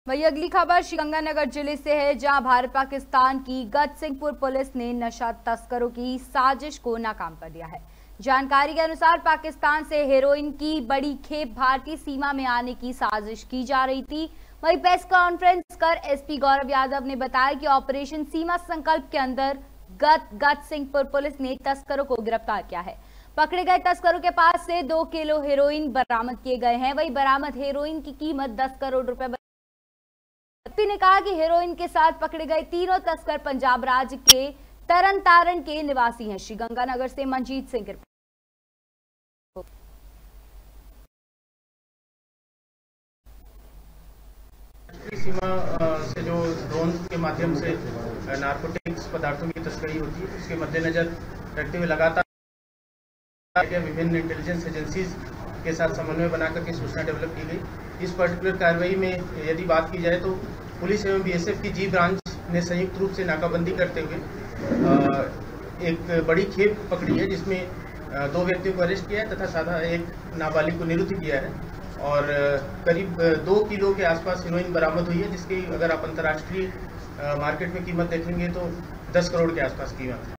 वही अगली खबर श्रीगंगानगर जिले से है, जहां भारत पाकिस्तान की गजसिंहपुर पुलिस ने नशा तस्करों की साजिश को नाकाम कर दिया है। जानकारी के अनुसार पाकिस्तान से हेरोइन की बड़ी खेप भारतीय सीमा में आने की साजिश की जा रही थी। वही प्रेस कॉन्फ्रेंस कर एसपी गौरव यादव ने बताया कि ऑपरेशन सीमा संकल्प के अंदर गजसिंहपुर पुलिस ने तस्करों को गिरफ्तार किया है। पकड़े गए तस्करों के पास से 2 किलो हेरोइन बरामद किए गए हैं। वही बरामद हेरोइन की कीमत 10 करोड़ रुपए एसपी ने कहा कि हेरोइन के साथ पकड़े गए तीनों तस्कर पंजाब राज्य के तरन तारण के निवासी हैं। श्रीगंगानगर से मंजीत सिंह की सीमा से जो ड्रोन के माध्यम से नारकोटिक्स पदार्थों की तस्करी होती है, उसके मद्देनजर रखते हुए लगातार विभिन्न इंटेलिजेंस एजेंसीज के साथ समन्वय बनाकर के सूचना डेवलप की गई। इस पर्टिकुलर कार्रवाई में यदि बात की जाए तो पुलिस एवं बीएसएफ की जी ब्रांच ने संयुक्त रूप से नाकाबंदी करते हुए एक बड़ी खेप पकड़ी है, जिसमें 2 व्यक्तियों को अरेस्ट किया है तथा साधा एक नाबालिग को निरुद्ध किया है और करीब 2 किलो के आसपास हेरोइन बरामद हुई है, जिसकी अगर आप अंतर्राष्ट्रीय मार्केट में कीमत देखेंगे तो 10 करोड़ के आसपास कीमत है।